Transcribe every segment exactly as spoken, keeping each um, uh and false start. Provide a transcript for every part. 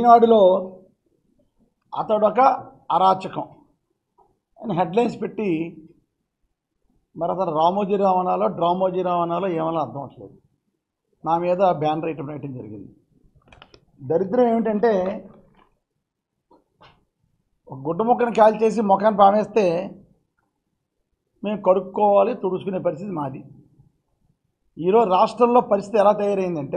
ఈనాడులో అతడొక అరాచకం అని హెడ్లైన్స్ పెట్టి మరి అతను రామోజీరావు అనాలో డ్రామోజీరావు అనాలో ఏమన్నా అర్థం అవట్లేదు. నా మీద బ్యానర్ ఐటమ్ రాయటం జరిగింది. దరిద్రం ఏమిటంటే ఒక గుడ్డ ముక్కను కాల్ చేసి ముఖాన్ని పామేస్తే మేము కడుక్కోవాలి, తుడుచుకునే పరిస్థితి మాది. ఈరోజు రాష్ట్రంలో పరిస్థితి ఎలా తయారైందంటే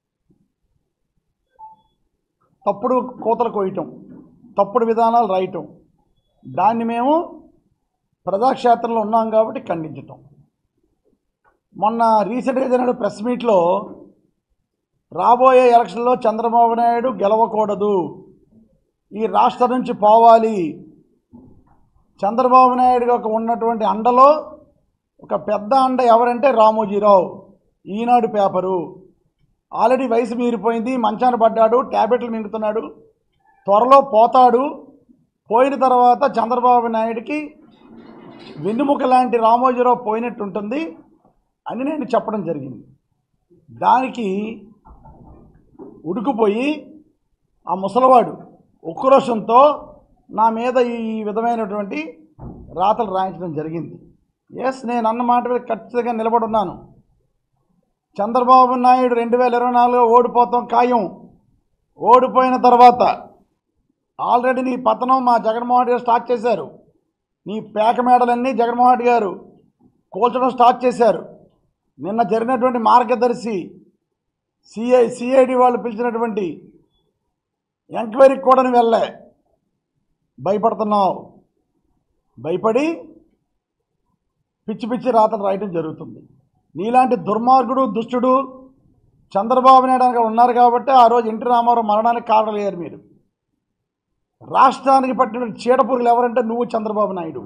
తప్పుడు కోతలు కోయటం, తప్పుడు విధానాలు రాయటం, దాన్ని మేము ప్రజాక్షేత్రంలో ఉన్నాం కాబట్టి ఖండించటం. మొన్న రీసెంట్గా జరిగిన ప్రెస్ మీట్లో రాబోయే ఎలక్షన్లో చంద్రబాబు నాయుడు గెలవకూడదు, ఈ రాష్ట్రం నుంచి పోవాలి, చంద్రబాబు నాయుడు ఒక ఉన్నటువంటి అండలో ఒక పెద్ద అండ ఎవరంటే రామోజీరావు. ఈనాడు పేపరు ఆల్రెడీ వయసు మీరిపోయింది, మంచాన పడ్డాడు, ట్యాబ్లెట్లు మింగుతున్నాడు, త్వరలో పోతాడు, పోయిన తర్వాత చంద్రబాబు నాయుడికి వెన్నుముక లాంటి రామోజీరావు పోయినట్టు ఉంటుంది అని నేను చెప్పడం జరిగింది. దానికి ఉడుకుపోయి ఆ ముసలివాడు ఉక్రోషంతో నా మీద ఈ విధమైనటువంటి రాతలు రాయించడం జరిగింది. ఎస్, నేను అన్న మాట మీద ఖచ్చితంగా నిలబడున్నాను. చంద్రబాబు నాయుడు రెండు వేల ఇరవై నాలుగులో ఓడిపోతాం ఖాయం. ఓడిపోయిన తర్వాత ఆల్రెడీ నీ పతనం మా జగన్మోహన్ రెడ్డి గారు స్టార్ట్ చేశారు. నీ పేక మేడలన్నీ జగన్మోహన్ రెడ్డి గారు కూల్చడం స్టార్ట్ చేశారు. నిన్న జరిగినటువంటి మార్గదర్శి సిఐ సిఐడి వాళ్ళు పిలిచినటువంటి ఎంక్వైరీకి కూడా నువ్వు వెళ్ళే భయపడుతున్నావు. భయపడి పిచ్చి పిచ్చి రాతలు రాయటం జరుగుతుంది. నీలాంటి దుర్మార్గుడు దుష్టుడు చంద్రబాబు నాయుడు అక్కడ ఉన్నారు కాబట్టి ఆ రోజు ఎన్టీ రామారావు మరణానికి కారణమయ్యారు మీరు. రాష్ట్రానికి పట్టిన చీడపురుగులు ఎవరంటే నువ్వు చంద్రబాబు నాయుడు.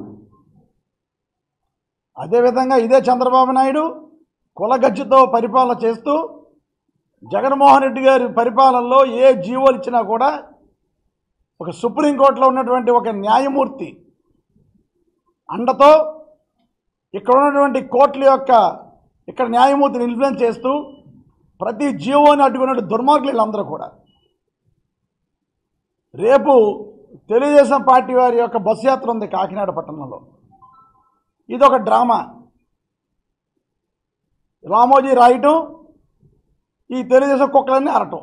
అదేవిధంగా ఇదే చంద్రబాబు నాయుడు కులగజ్జతో పరిపాలన చేస్తూ జగన్మోహన్ రెడ్డి గారి పరిపాలనలో ఏ జీవోలు ఇచ్చినా కూడా ఒక సుప్రీంకోర్టులో ఉన్నటువంటి ఒక న్యాయమూర్తి అండతో ఇక్కడ ఉన్నటువంటి కోర్టుల యొక్క ఇక్కడ న్యాయమూర్తిని ఇన్ఫ్లుయెన్స్ చేస్తూ ప్రతి జీవోని అడ్డుకున్న దుర్మార్గులు వీళ్ళందరూ కూడా. రేపు తెలుగుదేశం పార్టీ వారి యొక్క బస్సు యాత్ర ఉంది కాకినాడ పట్టణంలో. ఇదొక డ్రామా. రామోజీ రాయటం, ఈ తెలుగుదేశం కుక్కలన్నీ అరటం.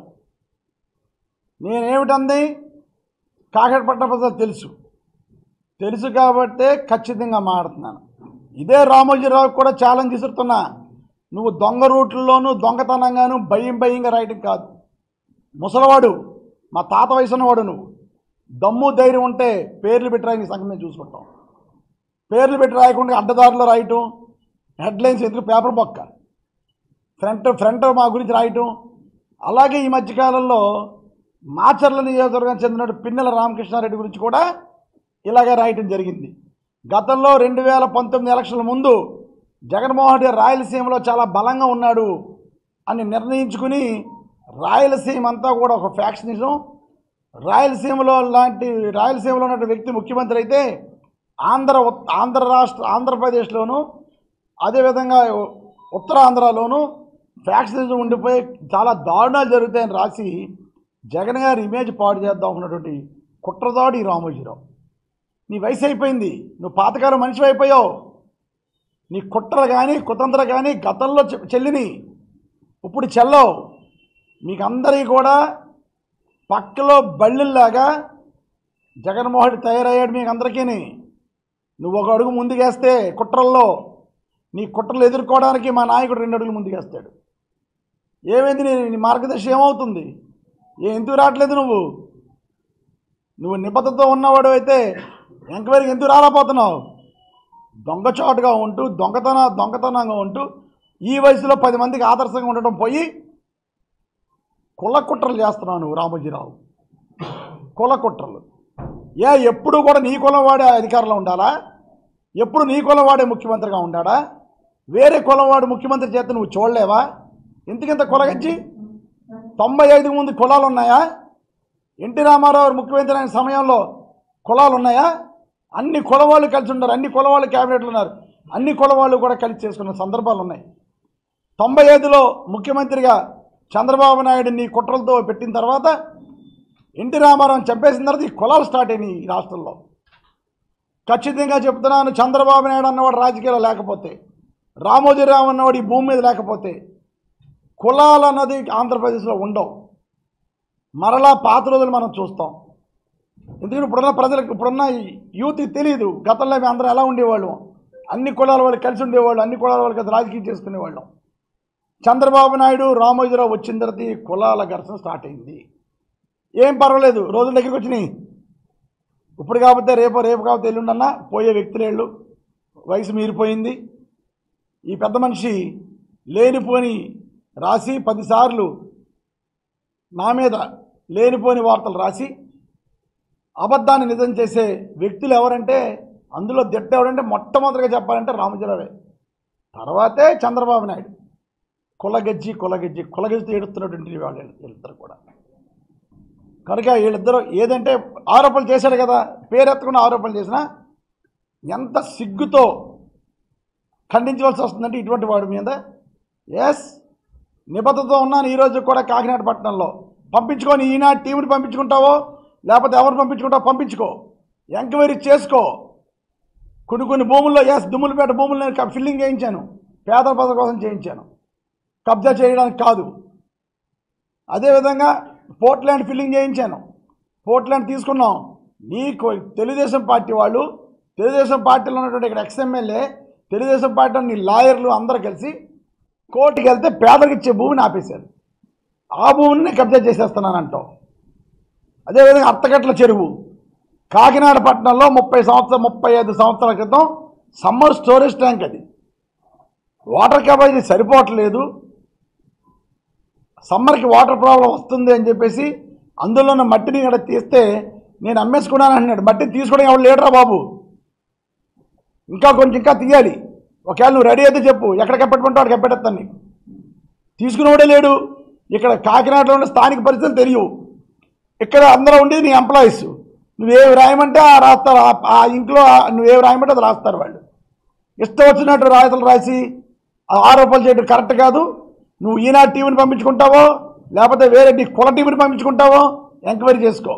నేనేమిటంది కాకినాడ పట్టణ ప్రజలు తెలుసు తెలుసు కాబట్టే ఖచ్చితంగా మాట్లాడుతున్నాను. ఇదే రామోజీరావు కూడా ఛాలెంజ్ విసురుతున్నా. నువ్వు దొంగ రూట్లలోనూ దొంగతనంగాను భయం భయంగా రాయటం కాదు. ముసలివాడు, మా తాత వయసు ఉన్నవాడు, నువ్వు దమ్ము ధైర్యం ఉంటే పేర్లు పెట్టి రాయి, నీ సంగతి మేము చూసుకుంటాం. పేర్లు పెట్టి రాయకుండా అడ్డదారిలో రాయటం, హెడ్లైన్స్ ఎందుకు పేపర్ బొక్క, ఫ్రంట్ ఫ్రంట్ మా గురించి రాయటం. అలాగే ఈ మధ్యకాలంలో మాచర్ల నియోజకవర్గానికి చెందిన పిన్నెల రామకృష్ణారెడ్డి గురించి కూడా ఇలాగే రాయటం జరిగింది. గతంలో రెండు వేల పంతొమ్మిది ఎలక్షన్ల ముందు జగన్మోహన్ రెడ్డి రాయలసీమలో చాలా బలంగా ఉన్నాడు అని నిర్ణయించుకుని రాయలసీమ అంతా కూడా ఒక ఫ్యాక్షనిజం, రాయలసీమలో లాంటి రాయలసీమలో ఉన్న వ్యక్తి ముఖ్యమంత్రి అయితే ఆంధ్ర ఆంధ్ర రాష్ట్ర ఆంధ్రప్రదేశ్లోను అదేవిధంగా ఉత్తరాంధ్రలోను ఫ్యాక్షనిజం ఉండిపోయి చాలా దారుణాలు జరుగుతాయని రాసి జగన్ గారి ఇమేజ్ పాడు చేద్దాం అనుకున్నటువంటి కుట్రదాడు ఈ రామోజీరావు. నీ వయసు అయిపోయింది, నువ్వు పాతకాలం మనిషి అయిపోయావు. నీ కుట్ర కానీ కుతంత్ర కానీ గతంలో చెల్లిని ఇప్పుడు చెల్లవు. మీకు అందరికీ కూడా పక్కలో బళ్ళిల్లాగా జగన్మోహన్ తయారయ్యాడు. మీకు అందరికీ నువ్వు ఒక అడుగు ముందుకేస్తే కుట్రల్లో నీ కుట్రలు ఎదుర్కోవడానికి మా నాయకుడు రెండు అడుగులు ముందుకేస్తాడు. ఏమైంది నీ నీ మార్గదర్శి ఏమవుతుంది? ఏ ఎందుకు రావట్లేదు? నువ్వు నువ్వు నిబద్ధతతో ఉన్నవాడు అయితే ఎంక్వైరీకి ఎందుకు రాలేకపోతున్నావు? దొంగచాటుగా ఉంటూ దొంగతన దొంగతనంగా ఉంటూ ఈ వయసులో పది మందికి ఆదర్శంగా ఉండటం పోయి కుల కుట్రలు చేస్తున్నావు నువ్వు రామోజీరావు. కుల కుట్రలు ఏ ఎప్పుడు కూడా నీ కులం వాడే అధికారంలో ఉండాలా? ఎప్పుడు నీ కులం వాడే ముఖ్యమంత్రిగా ఉండాడా? వేరే కులం వాడు ముఖ్యమంత్రి చేత నువ్వు చూడలేవా? ఎందుకింత కులగచ్చి? తొంభై ఐదు ముందు కులాలు ఉన్నాయా? ఎన్టీ రామారావు ముఖ్యమంత్రి అయిన సమయంలో కులాలు ఉన్నాయా? అన్ని కుల వాళ్ళు కలిసి ఉన్నారు, అన్ని కుల వాళ్ళు క్యాబినెట్లు ఉన్నారు, అన్ని కుల వాళ్ళు కూడా కలిసి చేసుకున్న సందర్భాలు ఉన్నాయి. తొంభై ఐదులో ముఖ్యమంత్రిగా చంద్రబాబు నాయుడు నీ కుట్రలతో పెట్టిన తర్వాత ఎన్టీ రామారావు చంపేసిన తర్వాత ఈ కులాలు స్టార్ట్ అయినాయి ఈ రాష్ట్రంలో. ఖచ్చితంగా చెప్తున్నాను, చంద్రబాబు నాయుడు అన్నవాడు రాజకీయాలు లేకపోతే, రామోజీరావు అన్నవాడు ఈ భూమి మీద లేకపోతే కులాలు అన్నది ఆంధ్రప్రదేశ్లో ఉండవు. మరలా పాత రోజులు మనం చూస్తాం. ఎందుకంటే ఇప్పుడున్న ప్రజలకు, ఇప్పుడున్న యూత్కి తెలియదు గతంలో మేము అందరం ఎలా ఉండేవాళ్ళం. అన్ని కులాల వాళ్ళు కలిసి ఉండేవాళ్ళు, అన్ని కులాల వాళ్ళు కలిసి రాజకీయం చేసుకునేవాళ్ళం. చంద్రబాబు నాయుడు రామోజీరావు వచ్చిన తర్వాత ఈ కులాల ఘర్షణ స్టార్ట్ అయింది. ఏం పర్వాలేదు, రోజుల దగ్గరికి వచ్చినాయి. ఇప్పుడు కాకపోతే రేపు, రేపు కాకపోతే ఎల్లుండన్నా పోయే వ్యక్తులేళ్ళు, వయసు మీరిపోయింది. ఈ పెద్ద మనిషి లేనిపోని రాసి పదిసార్లు నా మీద లేనిపోని వార్తలు రాసి అబద్ధాన్ని నిజం చేసే వ్యక్తులు ఎవరంటే, అందులో దిట్ట ఎవరంటే మొట్టమొదటిగా చెప్పాలంటే రామోజీరావే, తర్వాతే చంద్రబాబు నాయుడు. కులగజ్జి కులగజ్జి కులగజ్జితో ఏడుస్తున్నటువంటి వాళ్ళు వీళ్ళిద్దరు కూడా. కనుక వీళ్ళిద్దరూ ఏదంటే ఆరోపణలు చేశాడు కదా, పేరెత్తకుండా ఆరోపణలు చేసినా ఎంత సిగ్గుతో ఖండించవలసి వస్తుందంటే ఇటువంటి వాడి మీద. ఎస్, నిబద్ధతతో ఉన్నాను. ఈరోజు కూడా కాకినాడ పట్టణంలో పంపించుకొని, ఈనాడు టీంని పంపించుకుంటావో లేకపోతే ఎవరు పంపించుకుంటావో పంపించుకో, ఎంక్వైరీ చేసుకో. కొన్ని కొన్ని భూముల్లో ఎస్ దుమ్ములపేట భూములు నేను ఫిల్లింగ్ చేయించాను, పేదల ప్రజల కోసం చేయించాను, కబ్జా చేయడానికి కాదు. అదేవిధంగా పోర్ట్లాండ్ ఫిల్లింగ్ చేయించాను, పోర్ట్లాండ్ తీసుకున్నాం. నీకు తెలుగుదేశం పార్టీ వాళ్ళు, తెలుగుదేశం పార్టీలో ఉన్నటువంటి ఇక్కడ ఎక్స్ఎమ్మెల్యే, తెలుగుదేశం పార్టీ నీ లాయర్లు అందరూ కలిసి కోర్టుకి వెళ్తే పేదలకు ఇచ్చే భూమిని ఆపేశారు. ఆ భూమిని కబ్జా చేసేస్తున్నానంటావు. అదేవిధంగా అత్తగట్ల చెరువు కాకినాడ పట్టణంలో ముప్పై సంవత్సరం ముప్పై ఐదు సంవత్సరాల క్రితం సమ్మర్ స్టోరేజ్ ట్యాంక్, అది వాటర్ కెపాసిటీ సరిపోవట్లేదు, సమ్మర్కి వాటర్ ప్రాబ్లం వస్తుంది అని చెప్పేసి అందులో ఉన్న మట్టిని ఇక్కడ తీస్తే నేను అమ్మేసుకున్నాను అంటున్నాడు. మట్టి తీసుకోవడం ఎవరు లేడరా బాబు, ఇంకా కొంచెం ఇంకా తీయాలి. ఒకవేళ నువ్వు రెడీ అయితే చెప్పు, ఎక్కడ కప్పెట్టుకుంటావు అక్కడ కప్పెట్టేస్తాను నీకు. తీసుకునేవాడే లేడు. ఇక్కడ కాకినాడలో ఉన్న స్థానిక పరిస్థితులు తెలియవు. ఇక్కడ అందరూ ఉండేది నీ ఎంప్లాయీస్, నువ్వేవి రాయమంటే ఆ రాస్తారు. ఆ ఇంట్లో నువ్వేవి రాయమంటే అది రాస్తారు వాళ్ళు. ఇష్టం వచ్చినట్టు రాయితలు రాసి ఆరోపణలు చేయడం కరెక్ట్ కాదు. నువ్వు ఈనాడు టీవీని పంపించుకుంటావో లేకపోతే వేరే నీ కుల టీవీని పంపించుకుంటావో ఎంక్వైరీ చేసుకో.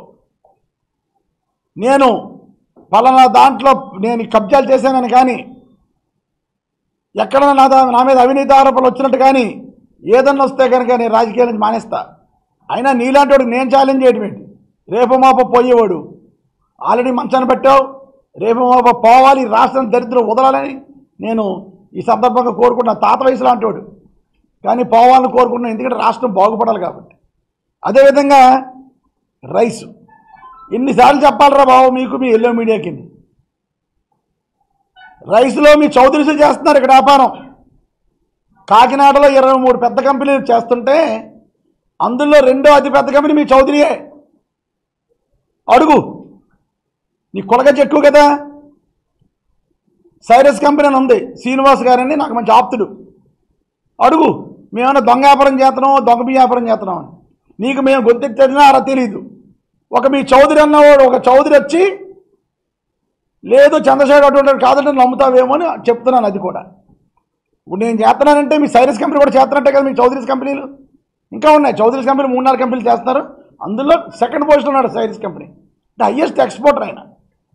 నేను పలానా దాంట్లో నేను కబ్జాలు చేశానని కానీ, ఎక్కడన్నా నా నా మీద అవినీతి ఆరోపణలు వచ్చినట్టు కానీ ఏదన్నా వస్తే కనుక నేను రాజకీయాల నుంచి మానేస్తా. అయినా నీలాంటి వాడు నేను ఛాలెంజ్ చేయడం ఏంటి? రేపు మాప పోయేవాడు ఆల్రెడీ మంచాన్ని పెట్టావు, రేపు మాప పోవాలి, రాష్ట్రం దరిద్రం వదలాలని నేను ఈ సందర్భంగా కోరుకుంటున్నా. తాత వయసు లాంటి వాడు కానీ పోవాలని కోరుకుంటున్నాను, ఎందుకంటే రాష్ట్రం బాగుపడాలి కాబట్టి. అదేవిధంగా రైసు ఎన్నిసార్లు చెప్పాలరా బాబు మీకు, మీ ఎల్లో మీడియాకి రైస్లో మీ చౌదరీసులు చేస్తున్నారు ఇక్కడ వ్యాపారం. కాకినాడలో ఇరవై మూడు పెద్ద కంపెనీలు చేస్తుంటే అందులో రెండో అతి పెద్ద కంపెనీ మీ చౌదరియే. అడుగు, నీ కులగజ్జి ఎక్కువ కదా. సైరస్ కంపెనీ అని ఉంది, శ్రీనివాస్ గారని నాకు మంచి ఆప్తుడు. అడుగు, మేమన్నా దొంగ వ్యాపారం చేస్తున్నాం, దొంగ బియ్య వ్యాపారం చేస్తున్నాం అని. నీకు మేము గొంతెత్తినా అలా తెలియదు. ఒక మీ చౌదరి అన్నవాడు, ఒక చౌదరి వచ్చి లేదు చంద్రశేఖర్ అటువంటి కాదంటే నమ్ముతావేమో అని చెప్తున్నాను. అది కూడా ఇప్పుడు నేను చేస్తున్నానంటే మీ సైరస్ కంపెనీ కూడా చేస్తున్నట్టే కదా. మీ చౌదరీస్ కంపెనీలు ఇంకా ఉన్నాయి. చౌదరీస్ కంపెనీ మూడు నాలుగు కంపెనీలు చేస్తున్నారు. అందులో సెకండ్ పొజిషన్ ఉన్నాడు Cyrus company, the highest exporter ఆయన.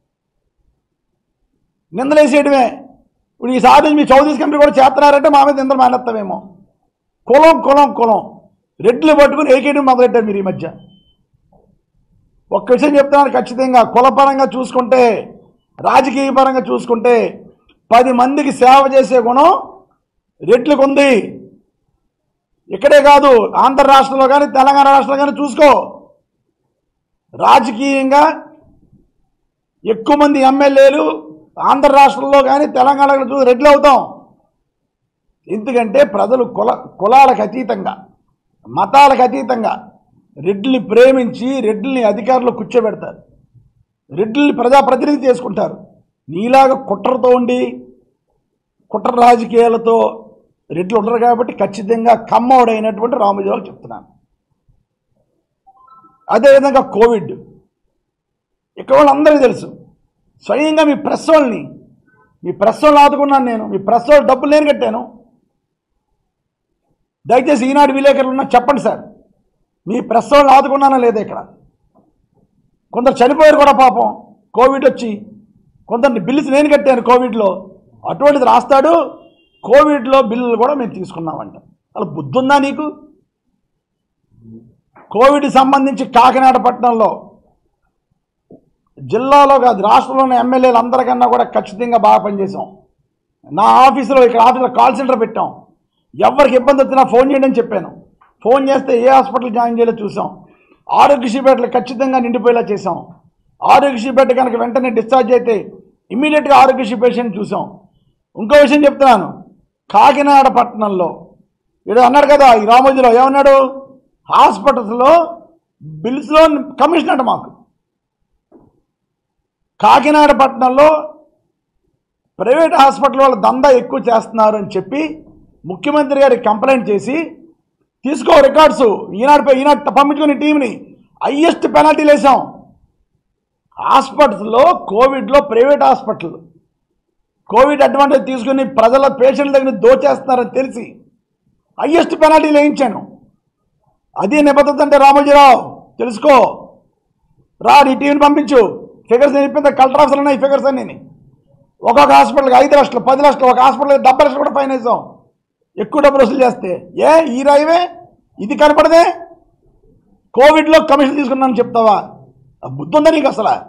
నిందలేసేయడమే. ఇప్పుడు ఈసారి మీ చౌదరీస్ కంపెనీ కూడా చేస్తున్నారంటే మా మీద నిందలు మానేస్తామేమో. కులం కులం కులం రెడ్లు పట్టుకుని ఏకేయడం మొదలెట్టారు మీరు ఈ మధ్య. ఒక్క విషయం చెప్తున్నాను, ఖచ్చితంగా కులపరంగా చూసుకుంటే, రాజకీయ పరంగా చూసుకుంటే పది మందికి సేవ చేసే గుణం రెడ్లకు ఉంది. ఇక్కడే కాదు, ఆంధ్ర రాష్ట్రంలో కానీ తెలంగాణ రాష్ట్రంలో కానీ చూసుకో. రాజకీయంగా ఎక్కువ మంది ఎమ్మెల్యేలు ఆంధ్ర రాష్ట్రంలో కానీ తెలంగాణలో చూసి రెడ్లు అవుతాం. ఎందుకంటే ప్రజలు కుల కులాలకు అతీతంగా, మతాలకు అతీతంగా రెడ్లని ప్రేమించి రెడ్లని అధికారులు కూర్చోబెడతారు, రెడ్లని ప్రజాప్రతినిధి చేసుకుంటారు. నీలాగా కుట్రతో ఉండి కుట్ర రాజకీయాలతో రెడ్లు ఉండరు కాబట్టి ఖచ్చితంగా కమ్మోడైనటువంటి రామోజీరావు చెప్తున్నాను. అదేవిధంగా కోవిడ్ ఇక్కడ వాళ్ళందరికీ తెలుసు. స్వయంగా మీ ప్రెస్ వాళ్ళని మీ ప్రెస్ వాళ్ళు ఆదుకున్నాను నేను. మీ ప్రెస్ వాళ్ళు డబ్బులు నేను కట్టాను. దయచేసి ఈనాడు విలేకరులు ఉన్నా చెప్పండి సార్, మీ ప్రెస్ వాళ్ళు ఆదుకున్నానా లేదా? ఇక్కడ కొందరు చనిపోయారు కూడా పాపం కోవిడ్ వచ్చి. కొందరిని బిల్స్ నేను కట్టాను కోవిడ్లో. అటువంటిది రాస్తాడు కోవిడ్లో బిల్లులు కూడా మేము తీసుకున్నామంట. అలా బుద్ధి ఉందా నీకు? కోవిడ్ సంబంధించి కాకినాడ పట్టణంలో జిల్లాలో కాదు రాష్ట్రంలోని ఎమ్మెల్యేలు అందరికన్నా కూడా ఖచ్చితంగా బాగా పనిచేసాం. నా ఆఫీసులో ఇక్కడ ఆఫీసులో కాల్ సెంటర్ పెట్టాం. ఎవరికి ఇబ్బంది వచ్చినా ఫోన్ చేయండి అని చెప్పాను. ఫోన్ చేస్తే ఏ హాస్పిటల్ జాయిన్ చేయాలో చూసాం. ఆరోగ్యశ్రీ బెడ్లు ఖచ్చితంగా నిండిపోయేలా చేసాం. ఆరోగ్యశ్రీ బెడ్ కనుక వెంటనే డిశ్చార్జ్ అయితే ఇమ్మీడియట్గా ఆరోగ్యశ్రీ పేషెంట్ చూసాం. ఇంకో విషయం చెప్తున్నాను, కాకినాడ పట్టణంలో ఏదో అన్నాడు కదా ఈ రామోజీలో, ఏమన్నాడు? హాస్పిటల్స్లో బిల్స్లో కమిషన్ అంట మాకు. కాకినాడ పట్టణంలో ప్రైవేట్ హాస్పిటల్ వాళ్ళ దందా ఎక్కువ చేస్తున్నారు అని చెప్పి ముఖ్యమంత్రి గారికి కంప్లైంట్ చేసి తీసుకో రికార్డ్స్ ఈనాడుపై ఈనాడు పంపించుకుని టీంని హయ్యెస్ట్ పెనాల్టీలు వేసాం. హాస్పిటల్స్లో కోవిడ్లో ప్రైవేట్ హాస్పిటల్ కోవిడ్ అడ్వాంటేజ్ తీసుకుని ప్రజల పేషెంట్ల దగ్గర దోచేస్తున్నారని తెలిసి హయ్యెస్ట్ పెనాల్టీలు వేయించాను. అది నిబద్ధత అంటే రామోజీరావు తెలుసుకో. రా నీ టీంని పంపించు. ఫిగర్స్ నేను చెప్పింది కలెక్టర్ ఆఫీసులు ఉన్నాయి. ఫిగర్స్ అన్నీ ఒక్కొక్క హాస్పిటల్కి ఐదు లక్షలు పది లక్షలు, ఒక హాస్పిటల్కి డెబ్బై లక్షలు కూడా ఫైన్ వేసాం ఎక్కువ డబ్బులు వసూలు చేస్తే. ఏ ఈ రాయివే ఇది కనపడదే? కోవిడ్లో కమిషన్ తీసుకున్నాను చెప్తావా? బుద్ధి ఉందా నీకు అసలు?